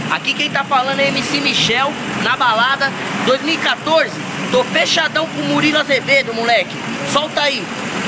Aqui quem tá falando é MC Michel, na balada 2014. Tô fechadão com o Murilo Azevedo, moleque. Solta aí.